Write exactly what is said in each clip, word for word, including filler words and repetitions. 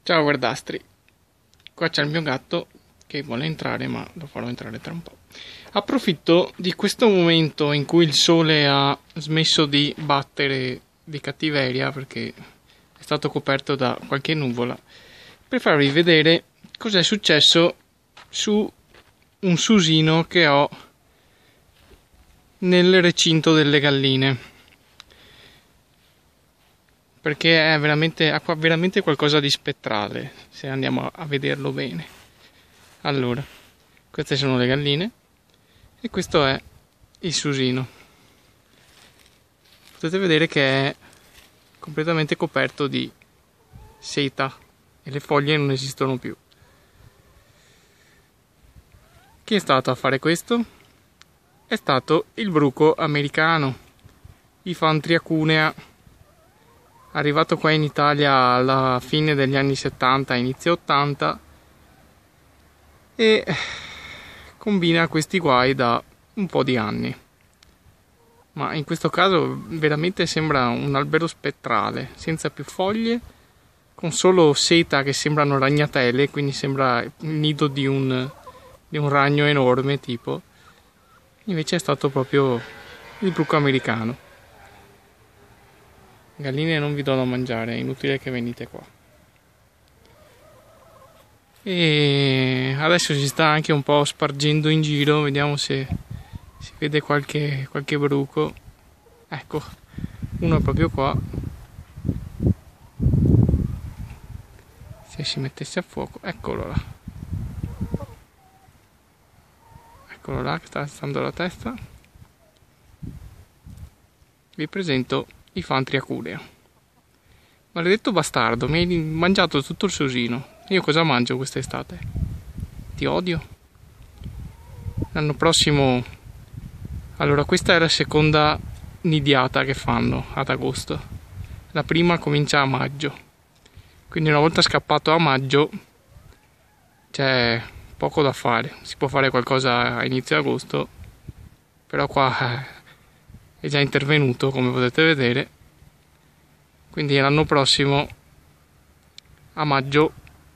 Ciao guardastri, qua c'è il mio gatto che vuole entrare, ma lo farò entrare tra un po'. Approfitto di questo momento in cui il sole ha smesso di battere di cattiveria perché è stato coperto da qualche nuvola, per farvi vedere cos'è successo su un susino che ho nel recinto delle galline, perché è veramente, ha veramente qualcosa di spettrale se andiamo a vederlo bene. Allora, queste sono le galline e questo è il susino. Potete vedere che è completamente coperto di seta e le foglie non esistono più. Chi è stato a fare questo? È stato il bruco americano, Iphantria cunea, arrivato qua in Italia alla fine degli anni settanta, inizio ottanta, e combina questi guai da un po' di anni. Ma in questo caso veramente sembra un albero spettrale, senza più foglie, con solo seta che sembrano ragnatele, quindi sembra il nido di un, di un ragno enorme tipo. Invece è stato proprio il bruco americano. Galline non vi do da mangiare, è inutile che venite qua. E adesso si sta anche un po' spargendo in giro, vediamo se si vede qualche, qualche bruco. Ecco, uno è proprio qua. Se si mettesse a fuoco, eccolo là. Eccolo là che sta alzando la testa. Vi presento Iphantria cunea. Maledetto bastardo, mi hai mangiato tutto il susino. Io cosa mangio quest'estate? Ti odio. L'anno prossimo... Allora, questa è la seconda nidiata che fanno ad agosto. La prima comincia a maggio. Quindi una volta scappato a maggio c'è poco da fare. Si può fare qualcosa a inizio agosto, però qua è già intervenuto, come potete vedere. Quindi l'anno prossimo a maggio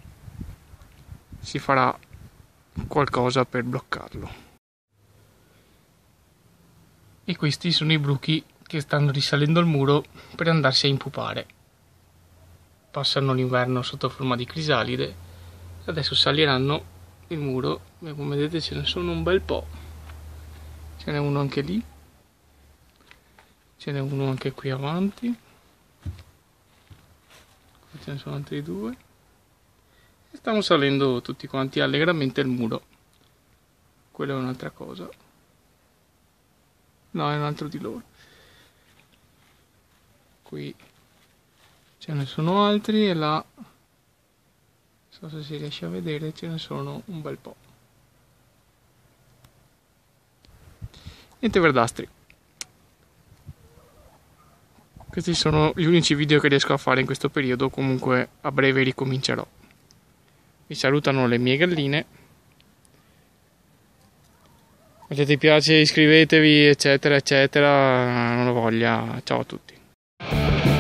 si farà qualcosa per bloccarlo. E questi sono i bruchi che stanno risalendo il muro per andarsi a impupare. Passano l'inverno sotto forma di crisalide e adesso saliranno il muro e come vedete ce ne sono un bel po'. Ce n'è uno anche lì, ce n'è uno anche qui avanti, ce ne sono altri due e stanno salendo tutti quanti allegramente il muro. Quello è un'altra cosa, no, è un altro di loro. Qui ce ne sono altri e là, non so se si riesce a vedere, ce ne sono un bel po'. Niente verdastri, questi sono gli unici video che riesco a fare in questo periodo, comunque a breve ricomincerò. Vi salutano le mie galline, mettete piace, iscrivetevi eccetera eccetera, non ho voglia, ciao a tutti.